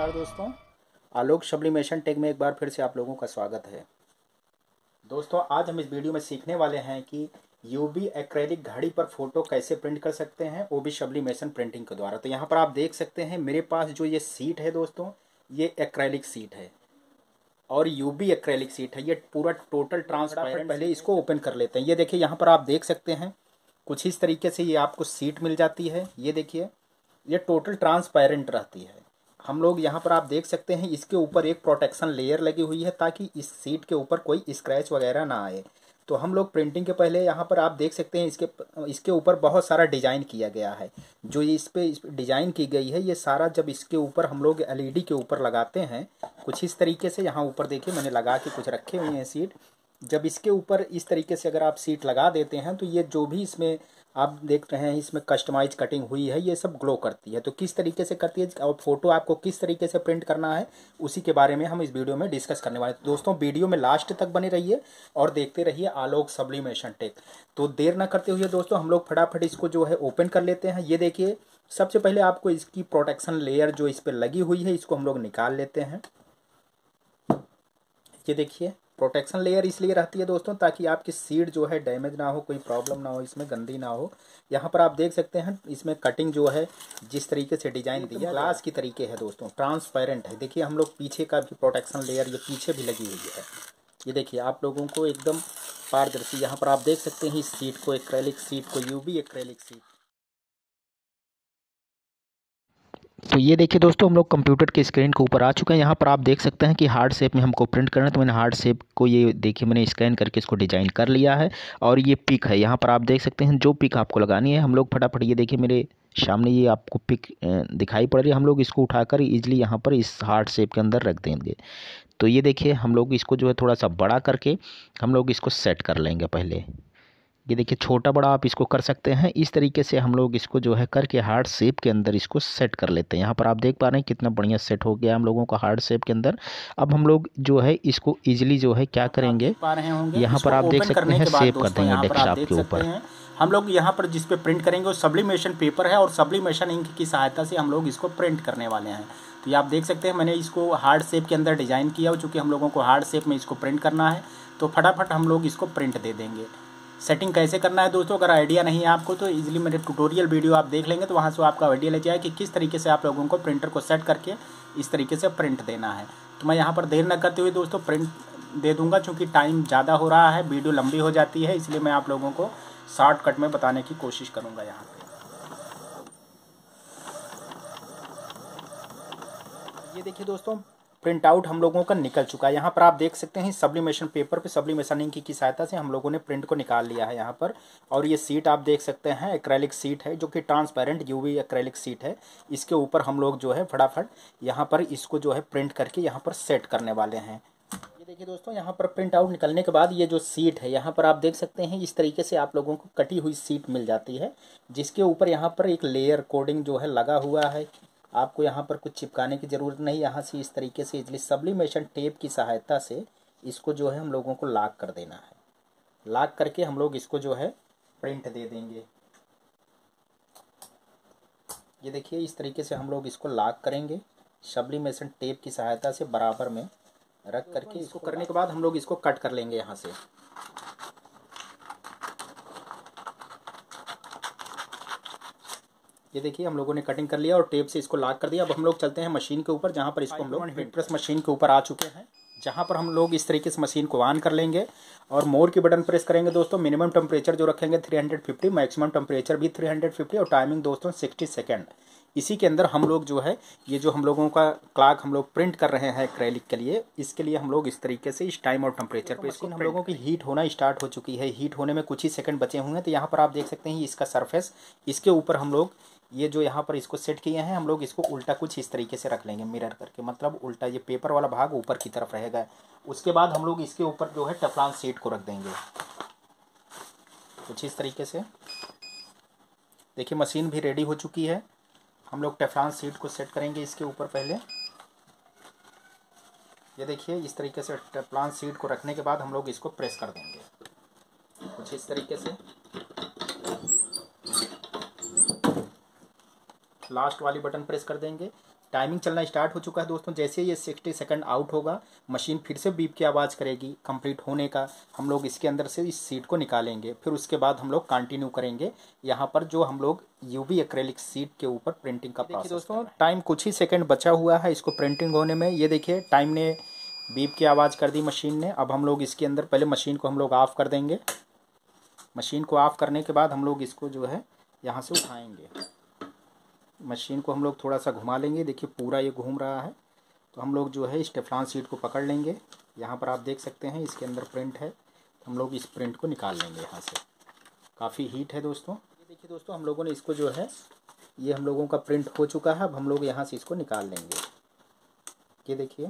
नमस्कार दोस्तों, आलोक sublimation take में एक बार फिर से आप लोगों का स्वागत है। दोस्तों, आज हम इस वीडियो में सीखने वाले हैं कि यूवी एक्रेलिक घड़ी पर फोटो कैसे प्रिंट कर सकते हैं, वो भी सब्लिमेशन प्रिंटिंग के द्वारा। तो यहाँ पर आप देख सकते हैं मेरे पास जो ये सीट है दोस्तों, ये एक्रेलिक सीट है और यूवी एक्रेलिक सीट है। ये पूरा टोटल ट्रांसपेरेंट। पहले इसको ओपन कर लेते हैं। ये देखिए, यहाँ पर आप देख सकते हैं कुछ इस तरीके से ये आपको सीट मिल जाती है। ये देखिए, ये टोटल ट्रांसपेरेंट रहती है। हम लोग यहाँ पर आप देख सकते हैं इसके ऊपर एक प्रोटेक्शन लेयर लगी हुई है ताकि इस सीट के ऊपर कोई स्क्रैच वगैरह ना आए। तो हम लोग प्रिंटिंग के पहले यहाँ पर आप देख सकते हैं इसके ऊपर बहुत सारा डिजाइन किया गया है। जो इस पे डिजाइन की गई है, ये सारा जब इसके ऊपर हम लोग एलईडी के ऊपर लगाते हैं कुछ इस तरीके से। यहाँ ऊपर देखिए मैंने लगा के कुछ रखे हुए हैं सीट। जब इसके ऊपर इस तरीके से अगर आप सीट लगा देते हैं तो ये जो भी इसमें आप देख रहे हैं इसमें कस्टमाइज कटिंग हुई है, ये सब ग्लो करती है। तो किस तरीके से करती है और फोटो आपको किस तरीके से प्रिंट करना है, उसी के बारे में हम इस वीडियो में डिस्कस करने वाले हैं। दोस्तों, वीडियो में लास्ट तक बने रहिए और देखते रहिए आलोक सब्लिमेशन टेक। तो देर ना करते हुए दोस्तों, हम लोग फटाफट इसको जो है ओपन कर लेते हैं। ये देखिए, सबसे पहले आपको इसकी प्रोटेक्शन लेयर जो इस पर लगी हुई है, इसको हम लोग निकाल लेते हैं। ये देखिए, प्रोटेक्शन लेयर इसलिए रहती है दोस्तों ताकि आपकी सीट जो है डैमेज ना हो, कोई प्रॉब्लम ना हो, इसमें गंदी ना हो। यहाँ पर आप देख सकते हैं इसमें कटिंग जो है जिस तरीके से डिजाइन दिया ग्लास की तरीके है दोस्तों, ट्रांसपेरेंट है। देखिए, हम लोग पीछे का भी प्रोटेक्शन लेयर ये पीछे भी लगी हुई है। ये देखिए, आप लोगों को एकदम पारदर्शी यहाँ पर आप देख सकते हैं इस सीट को, एक्रेलिक सीट को, यूवी एक्रेलिक सीट। तो ये देखिए दोस्तों, हम लोग कंप्यूटर के स्क्रीन के ऊपर आ चुके हैं। यहाँ पर आप देख सकते हैं कि हार्ड शेप में हमको प्रिंट करना है। तो मैंने हार्ड शेप को ये देखिए मैंने स्कैन करके इसको डिजाइन कर लिया है। और ये पिक है, यहाँ पर आप देख सकते हैं जो पिक आपको लगानी है। हम लोग फटाफट ये देखिए मेरे सामने ये आपको पिक दिखाई पड़ रही है। हम लोग इसको उठाकर ईजिली यहाँ पर इस हार्ड शेप के अंदर रख देंगे। तो ये देखिए, हम लोग इसको जो है थोड़ा सा बड़ा करके हम लोग इसको सेट कर लेंगे पहले। ये देखिए, छोटा बड़ा आप इसको कर सकते हैं। इस तरीके से हम लोग इसको जो है करके हार्ड शेप के अंदर इसको सेट कर लेते हैं। यहाँ पर आप देख पा रहे हैं कितना बढ़िया सेट हो गया हम लोगों का हार्ड शेप के अंदर। अब हम लोग जो है इसको इजीली जो है क्या करेंगे, यहाँ पर आप देख सकते हैं सेव कर देंगे डेस्कटॉप के ऊपर। हम लोग यहाँ पर जिस पे प्रिंट करेंगे वो सब्लिमेशन पेपर है और सब्लिमेशन इंक की सहायता से हम लोग इसको प्रिंट करने वाले हैं। तो ये आप देख सकते हैं मैंने इसको हार्ड शेप के अंदर डिज़ाइन किया हो, चूँकि हम लोगों को हार्ड शेप में इसको प्रिंट करना है। तो फटाफट हम लोग इसको प्रिंट दे देंगे। सेटिंग कैसे करना है दोस्तों, अगर आइडिया नहीं है आपको तो इजीली मेरे ट्यूटोरियल वीडियो आप देख लेंगे, तो वहाँ से आपका आइडिया ले जाए कि किस तरीके से आप लोगों को प्रिंटर को सेट करके इस तरीके से प्रिंट देना है। तो मैं यहाँ पर देर न करते हुए दोस्तों प्रिंट दे दूँगा, चूँकि टाइम ज़्यादा हो रहा है, वीडियो लंबी हो जाती है, इसलिए मैं आप लोगों को शॉर्टकट में बताने की कोशिश करूँगा। यहाँ पर ये देखिए दोस्तों, प्रिंट आउट हम लोगों का निकल चुका है। यहाँ पर आप देख सकते हैं सब्लिमेशन पेपर पे सब्लिमेशन इंक की सहायता से हम लोगों ने प्रिंट को निकाल लिया है यहाँ पर। और ये सीट आप देख सकते हैं एक्रेलिक सीट है, जो कि ट्रांसपेरेंट यूवी एक्रेलिक सीट है। इसके ऊपर हम लोग जो है फटाफट यहाँ पर इसको जो है प्रिंट करके यहाँ पर सेट करने वाले हैं। ये देखिए दोस्तों, यहाँ पर प्रिंट आउट निकलने के बाद ये जो सीट है यहाँ पर आप देख सकते हैं इस तरीके से आप लोगों को कटी हुई सीट मिल जाती है, जिसके ऊपर यहाँ पर एक लेयर कोडिंग जो है लगा हुआ है। आपको यहाँ पर कुछ चिपकाने की ज़रूरत नहीं, यहाँ से इस तरीके से इजली सब्लिमेशन टेप की सहायता से इसको जो है हम लोगों को लॉक कर देना है। लॉक करके हम लोग इसको जो है प्रिंट दे देंगे। ये देखिए, इस तरीके से हम लोग इसको लॉक करेंगे सब्लिमेशन टेप की सहायता से, बराबर में रख करके। इसको करने के बाद हम लोग इसको कट कर लेंगे यहाँ से। ये देखिए, हम लोगों ने कटिंग कर लिया और टेप से इसको लॉक कर दिया। अब हम लोग चलते हैं मशीन के ऊपर, जहाँ पर इसको हम लोग हीट प्रेस मशीन के ऊपर आ चुके हैं, जहाँ पर हम लोग इस तरीके से मशीन को ऑन कर लेंगे और मोर की बटन प्रेस करेंगे दोस्तों। मिनिमम टेम्परेचर जो रखेंगे 350, मैक्सिमम टेम्परेचर भी 350 और टाइमिंग दोस्तों 60 सेकेंड। इसी के अंदर हम लोग जो है ये जो हम लोगों का क्लॉक हम लोग प्रिंट कर रहे हैं एक्रेलिक के लिए, इसके लिए हम लोग इस तरीके से इस टाइम और टेम्परेचर पे इसको हम लोगों की हीट होना स्टार्ट हो चुकी है। हीट होने में कुछ ही सेकंड बचे हुए हैं। तो यहाँ पर आप देख सकते हैं इसका सरफेस, इसके ऊपर हम लोग ये जो यहाँ पर इसको सेट किए हैं, हम लोग इसको उल्टा कुछ इस तरीके से रख लेंगे, मिरर करके, मतलब उल्टा ये पेपर वाला भाग ऊपर की तरफ रहेगा। उसके बाद हम लोग इसके ऊपर जो है टेफ्लॉन शीट को रख देंगे कुछ इस तरीके से। देखिए, मशीन भी रेडी हो चुकी है। हम लोग टेफ्लॉन शीट को सेट करेंगे इसके ऊपर पहले। ये देखिए, इस तरीके से टेफ्लॉन शीट को रखने के बाद हम लोग इसको प्रेस कर देंगे कुछ इस तरीके से। लास्ट वाली बटन प्रेस कर देंगे। टाइमिंग चलना स्टार्ट हो चुका है दोस्तों। जैसे ये 60 सेकंड आउट होगा, मशीन फिर से बीप की आवाज़ करेगी कंप्लीट होने का। हम लोग इसके अंदर से इस सीट को निकालेंगे, फिर उसके बाद हम लोग कंटिन्यू करेंगे यहाँ पर जो हम लोग यूवी एक्रेलिक सीट के ऊपर प्रिंटिंग का प्रोसेस। दोस्तों टाइम कुछ ही सेकंड बचा हुआ है इसको प्रिंटिंग होने में। ये देखिए टाइम ने बीप की आवाज़ कर दी मशीन ने। अब हम लोग इसके अंदर पहले मशीन को हम लोग ऑफ़ कर देंगे। मशीन को ऑफ़ करने के बाद हम लोग इसको जो है यहाँ से उठाएंगे। मशीन को हम लोग थोड़ा सा घुमा लेंगे। देखिए पूरा ये घूम रहा है। तो हम लोग जो है इस टेफ्लॉन शीट को पकड़ लेंगे। यहाँ पर आप देख सकते हैं इसके अंदर प्रिंट है। तो हम लोग इस प्रिंट को निकाल लेंगे यहाँ से। काफ़ी हीट है दोस्तों। ये देखिए दोस्तों हम लोगों ने इसको जो है, ये हम लोगों का प्रिंट हो चुका है। अब हम लोग यहाँ से इसको निकाल लेंगे। ये देखिए,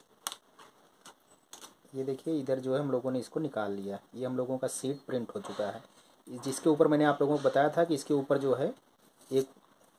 ये देखिए इधर जो है हम लोगों ने इसको निकाल लिया। ये हम लोगों का सीट प्रिंट हो चुका है। जिसके ऊपर मैंने आप लोगों को बताया था कि इसके ऊपर जो है एक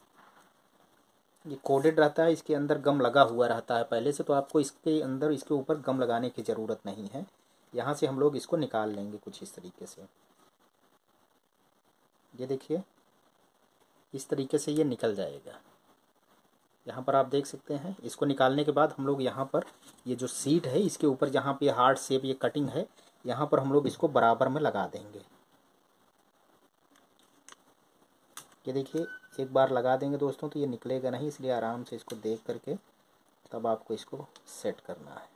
ये कोडेड रहता है, इसके अंदर गम लगा हुआ रहता है पहले से। तो आपको इसके अंदर इसके ऊपर गम लगाने की ज़रूरत नहीं है। यहाँ से हम लोग इसको निकाल लेंगे कुछ इस तरीके से। ये देखिए इस तरीके से ये निकल जाएगा। यहाँ पर आप देख सकते हैं। इसको निकालने के बाद हम लोग यहाँ पर ये जो सीट है इसके ऊपर जहाँ पे हार्ड शेप ये कटिंग है, यहाँ पर हम लोग इसको बराबर में लगा देंगे। ये देखिए एक बार लगा देंगे दोस्तों तो ये निकलेगा नहीं, इसलिए आराम से इसको देख करके तब आपको इसको सेट करना है।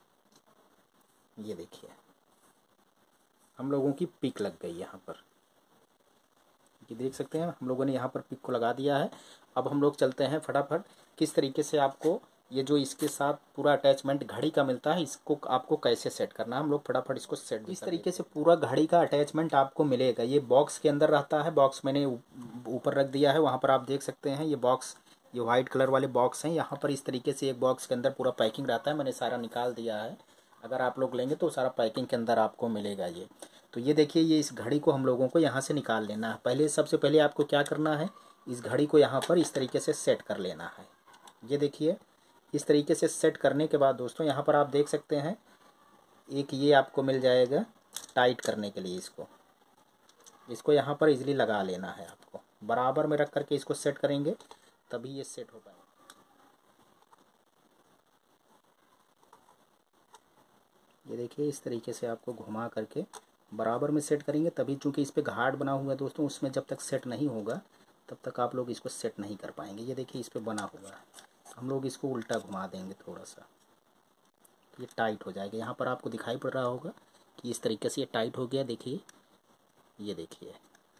ये देखिए हम लोगों की पिक लग गई यहाँ पर। ये देख सकते हैं हम लोगों ने यहाँ पर पिक को लगा दिया है। अब हम लोग चलते हैं फटाफट किस तरीके से आपको ये जो इसके साथ पूरा अटैचमेंट घड़ी का मिलता है इसको आपको कैसे सेट करना है। हम लोग फटाफट इसको सेट इस तरीके से पूरा घड़ी का अटैचमेंट आपको मिलेगा। ये बॉक्स के अंदर रहता है। बॉक्स मैंने ऊपर रख दिया है, वहाँ पर आप देख सकते हैं। ये बॉक्स, ये वाइट कलर वाले बॉक्स हैं। यहाँ पर इस तरीके से एक बॉक्स के अंदर पूरा पैकिंग रहता है। मैंने सारा निकाल दिया है। अगर आप लोग लेंगे तो सारा पैकिंग के अंदर आपको मिलेगा ये। तो ये देखिए ये इस घड़ी को हम लोगों को यहाँ से निकाल लेना है। पहले सबसे पहले आपको क्या करना है, इस घड़ी को यहाँ पर इस तरीके से सेट कर लेना है। ये देखिए इस तरीके से सेट करने के बाद दोस्तों यहाँ पर आप देख सकते हैं एक ये आपको मिल जाएगा टाइट करने के लिए। इसको यहाँ पर इजीली लगा लेना है। आपको बराबर में रख करके इसको सेट करेंगे तभी ये सेट हो पाएगा। ये देखिए इस तरीके से आपको घुमा करके बराबर में सेट करेंगे तभी, चूँकि इस पर घाट बना हुआ है दोस्तों, उसमें जब तक सेट नहीं होगा तब तक आप लोग इसको सेट नहीं कर पाएंगे। ये देखिए इस पर बना हुआ है। हम लोग इसको उल्टा घुमा देंगे थोड़ा सा, ये टाइट हो जाएगा। यहाँ पर आपको दिखाई पड़ रहा होगा कि इस तरीके से ये टाइट हो गया। देखिए ये देखिए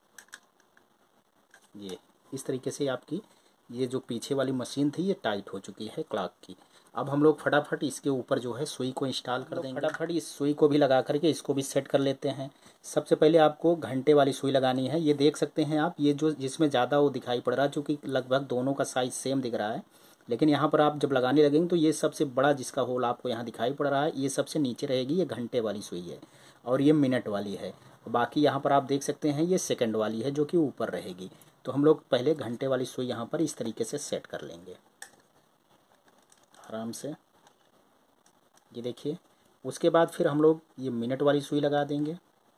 ये इस तरीके से आपकी ये जो पीछे वाली मशीन थी ये टाइट हो चुकी है क्लॉक की। अब हम लोग फटाफट इसके ऊपर जो है सुई को इंस्टॉल कर देंगे। फटाफट इस सुई को भी लगा करके इसको भी सेट कर लेते हैं। सबसे पहले आपको घंटे वाली सुई लगानी है। ये देख सकते हैं आप, ये जो जिसमें ज़्यादा वो दिखाई पड़ रहा है, चूँकि लगभग दोनों का साइज़ सेम दिख रहा है। लेकिन यहाँ पर आप जब लगाने लगेंगे तो ये सबसे बड़ा जिसका होल आपको यहाँ दिखाई पड़ रहा है ये सबसे नीचे रहेगी, ये घंटे वाली सुई है। और ये मिनट वाली है। बाकी यहाँ पर आप देख सकते हैं ये सेकंड वाली है जो कि ऊपर रहेगी। तो हम लोग पहले घंटे वाली सुई यहाँ पर इस तरीके से सेट कर लेंगे आराम से। ये देखिए उसके बाद फिर हम लोग ये मिनट वाली सुई लगा देंगे।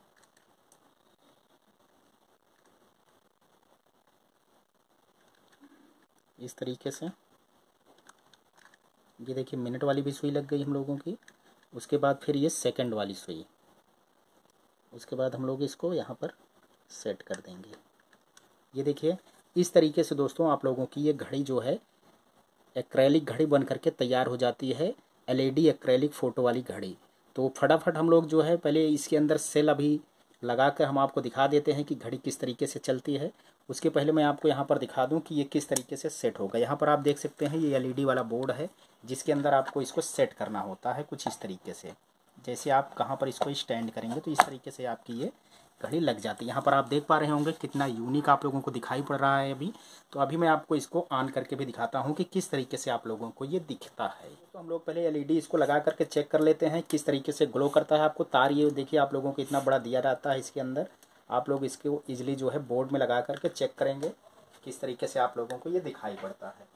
इस तरीके से ये देखिए मिनट वाली भी सुई लग गई हम लोगों की। उसके बाद फिर ये सेकंड वाली सुई, उसके बाद हम लोग इसको यहाँ पर सेट कर देंगे। ये देखिए इस तरीके से दोस्तों आप लोगों की ये घड़ी जो है एक्रेलिक घड़ी बन करके तैयार हो जाती है। एलईडी एक्रेलिक फ़ोटो वाली घड़ी। तो फटाफट हम लोग जो है पहले इसके अंदर सेल अभी लगा कर हम आपको दिखा देते हैं कि घड़ी किस तरीके से चलती है। उसके पहले मैं आपको यहाँ पर दिखा दूँ कि ये किस तरीके से सेट होगा। यहाँ पर आप देख सकते हैं ये एलईडी वाला बोर्ड है जिसके अंदर आपको इसको सेट करना होता है कुछ इस तरीके से। जैसे आप कहाँ पर इसको स्टैंड करेंगे तो इस तरीके से आपकी ये घड़ी लग जाती है। यहाँ पर आप देख पा रहे होंगे कितना यूनिक आप लोगों को दिखाई पड़ रहा है अभी। तो अभी मैं आपको इसको ऑन करके भी दिखाता हूँ कि किस तरीके से आप लोगों को ये दिखता है। तो हम लोग पहले एलईडी इसको लगा करके चेक कर लेते हैं किस तरीके से ग्लो करता है। आपको तार ये देखिए आप लोगों को इतना बड़ा दिया रहता है इसके अंदर। आप लोग इसको ईजिली जो है बोर्ड में लगा करके चेक करेंगे किस तरीके से आप लोगों को ये दिखाई पड़ता है।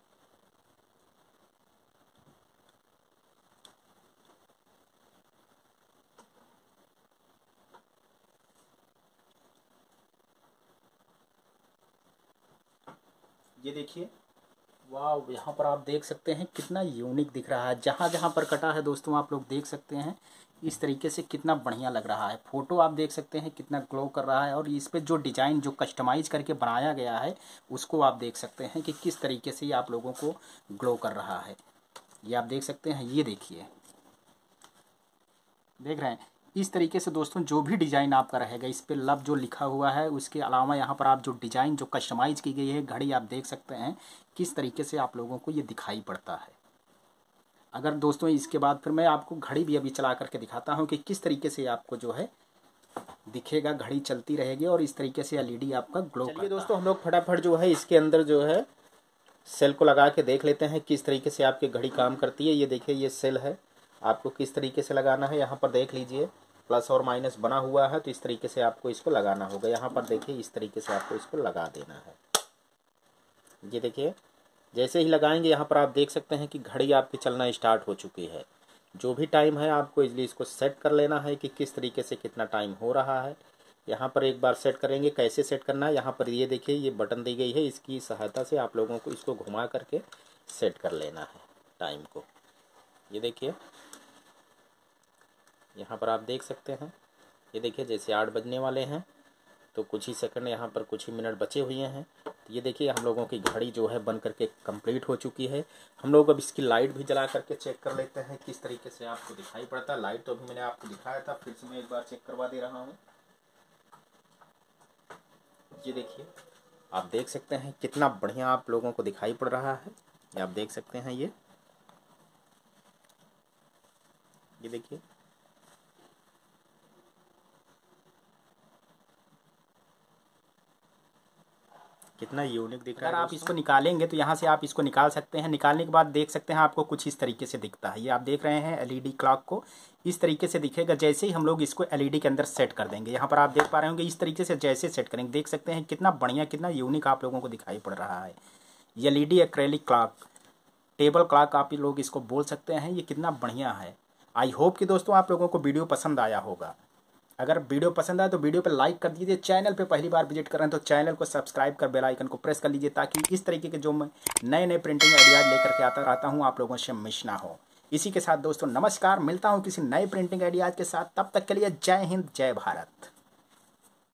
ये देखिए वाह, यहाँ पर आप देख सकते हैं कितना यूनिक दिख रहा है। जहाँ जहाँ पर कटा है दोस्तों आप लोग देख सकते हैं इस तरीके से कितना बढ़िया लग रहा है। फ़ोटो आप देख सकते हैं कितना ग्लो कर रहा है, और इस पे जो डिज़ाइन जो कस्टमाइज करके बनाया गया है उसको आप देख सकते हैं कि किस तरीके से ये आप लोगों को ग्लो कर रहा है। ये आप देख सकते हैं, ये देखिए, देख रहे हैं। इस तरीके से दोस्तों जो भी डिज़ाइन आपका रहेगा इस पे लव जो लिखा हुआ है, उसके अलावा यहाँ पर आप जो डिज़ाइन जो कस्टमाइज़ की गई है घड़ी आप देख सकते हैं किस तरीके से आप लोगों को ये दिखाई पड़ता है। अगर दोस्तों इसके बाद फिर मैं आपको घड़ी भी अभी चला करके दिखाता हूँ कि किस तरीके से आपको जो है दिखेगा। घड़ी चलती रहेगी और इस तरीके से एलईडी आपका ग्लो करता है। दोस्तों हम लोग फटाफट जो है इसके अंदर जो है सेल को लगा के देख लेते हैं किस तरीके से आपकी घड़ी काम करती है। ये देखिए, ये सेल है, आपको किस तरीके से लगाना है। यहाँ पर देख लीजिए प्लस और माइनस बना हुआ है, तो इस तरीके से आपको इसको लगाना होगा। यहाँ पर देखिए इस तरीके से आपको इसको लगा देना है। ये देखिए, जैसे ही लगाएंगे यहाँ पर आप देख सकते हैं कि घड़ी आपकी चलना स्टार्ट हो चुकी है। जो भी टाइम है आपको इसलिए इसको सेट कर लेना है कि किस तरीके से कितना टाइम हो रहा है। यहाँ पर एक बार सेट करेंगे, कैसे सेट करना है। यहाँ पर ये देखिए, ये बटन दी गई है, इसकी सहायता से आप लोगों को इसको घुमा करके सेट कर लेना है टाइम को। ये देखिए, यहाँ पर आप देख सकते हैं, ये देखिए जैसे 8 बजने वाले हैं तो कुछ ही सेकंड, यहाँ पर कुछ ही मिनट बचे हुए हैं। तो ये देखिए हम लोगों की घड़ी जो है बन करके कंप्लीट हो चुकी है। हम लोग अब इसकी लाइट भी जला करके चेक कर लेते हैं किस तरीके से आपको दिखाई पड़ता है। लाइट तो अभी मैंने आपको दिखाया था, फिर से मैं एक बार चेक करवा दे रहा हूँ। ये देखिए, आप देख सकते हैं कितना बढ़िया आप लोगों को दिखाई पड़ रहा है। ये आप देख सकते हैं, ये देखिए, कितना यूनिक दिख रहा है। अगर आप इसको निकालेंगे तो यहाँ से आप इसको निकाल सकते हैं। निकालने के बाद देख सकते हैं आपको कुछ इस तरीके से दिखता है। ये आप देख रहे हैं एलईडी क्लॉक को इस तरीके से दिखेगा। जैसे ही हम लोग इसको एलईडी के अंदर सेट कर देंगे, यहाँ पर आप देख पा रहे होंगे इस तरीके से जैसे सेट करेंगे देख सकते हैं कितना बढ़िया कितना यूनिक आप लोगों को दिखाई पड़ रहा है। ये LED acrylic clock, table clock आप लोग इसको बोल सकते हैं। ये कितना बढ़िया है। आई होप कि दोस्तों आप लोगों को वीडियो पसंद आया होगा। अगर वीडियो पसंद आए तो वीडियो पर लाइक कर दीजिए। चैनल पे पहली बार विजिट कर रहे हैं तो चैनल को सब्सक्राइब कर बेल आइकन को प्रेस कर लीजिए, ताकि इस तरीके के जो मैं नए नए प्रिंटिंग आइडियाज लेकर के आता रहता हूँ आप लोगों से मिस ना हो। इसी के साथ दोस्तों नमस्कार, मिलता हूँ किसी नए प्रिंटिंग आइडियाज के साथ। तब तक के लिए जय हिंद, जय भारत।